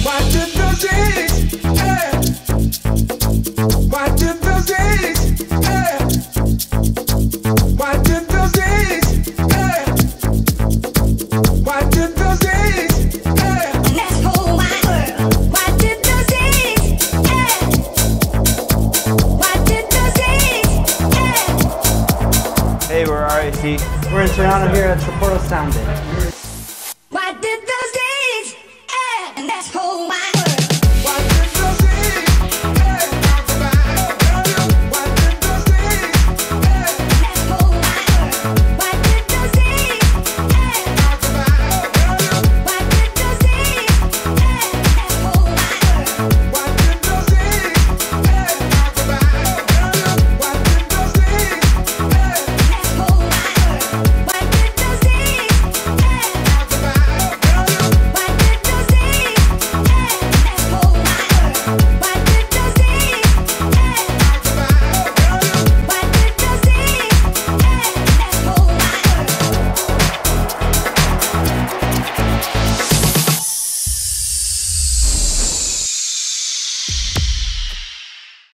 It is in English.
Why did those days, why did those days, why did those days, why did those days, Let's hold my world. Why did those days, why did those days, Hey, we're RAC. We're in Toronto here at Sapporo Sound Day.